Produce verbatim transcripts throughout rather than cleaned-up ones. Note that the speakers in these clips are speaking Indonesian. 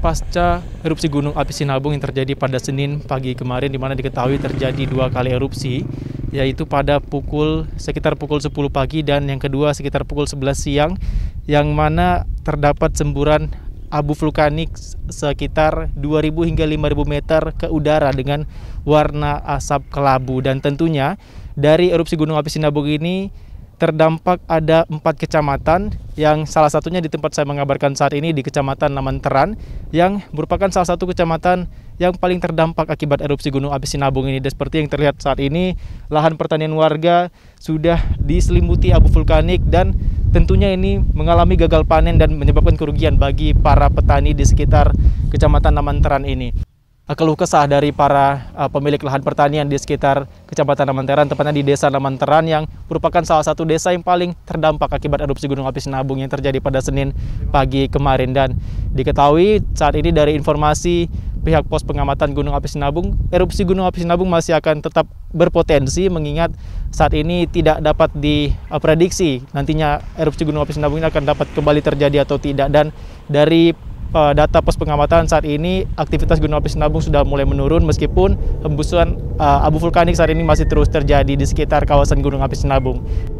pasca erupsi Gunung Api Sinabung yang terjadi pada Senin pagi kemarin, di mana diketahui terjadi dua kali erupsi, yaitu pada pukul sekitar pukul sepuluh pagi dan yang kedua sekitar pukul sebelas siang, yang mana terdapat semburan abu vulkanik sekitar dua ribu hingga lima ribu meter ke udara dengan warna asap kelabu. Dan tentunya dari erupsi Gunung Api Sinabung ini terdampak ada empat kecamatan, yang salah satunya di tempat saya mengabarkan saat ini di Kecamatan Lamanteran, yang merupakan salah satu kecamatan yang paling terdampak akibat erupsi Gunung Api Sinabung ini. Dan seperti yang terlihat saat ini, lahan pertanian warga sudah diselimuti abu vulkanik dan tentunya ini mengalami gagal panen dan menyebabkan kerugian bagi para petani di sekitar Kecamatan Lamanteran ini. Keluh kesah dari para uh, pemilik lahan pertanian di sekitar Kecamatan Lamanteran, tepatnya di Desa Lamanteran yang merupakan salah satu desa yang paling terdampak akibat erupsi Gunung Api Sinabung yang terjadi pada Senin pagi kemarin. Dan diketahui saat ini dari informasi pihak pos pengamatan Gunung Api Sinabung, erupsi Gunung Api Sinabung masih akan tetap berpotensi, mengingat saat ini tidak dapat diprediksi nantinya erupsi Gunung Api Sinabung ini akan dapat kembali terjadi atau tidak. Dan dari data pos pengamatan saat ini, aktivitas Gunung Api Sinabung sudah mulai menurun meskipun hembusan uh, abu vulkanik saat ini masih terus terjadi di sekitar kawasan Gunung Api Sinabung.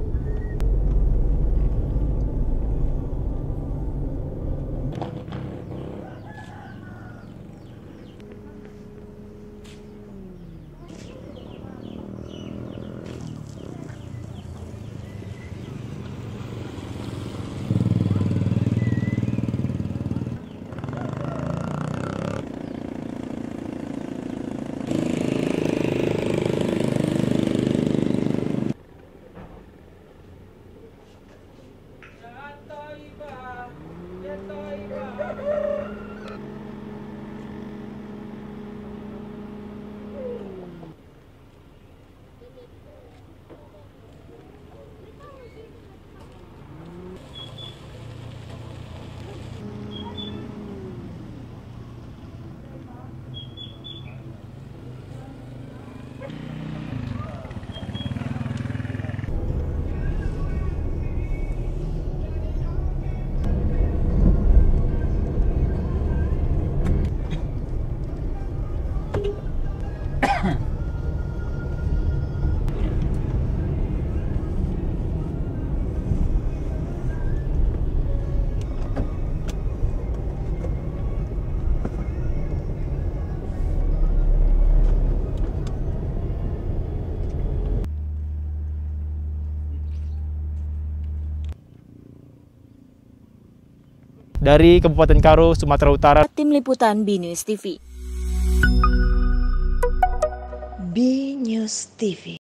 Dari Kabupaten Karo, Sumatera Utara, Tim Liputan B News T V. B News T V.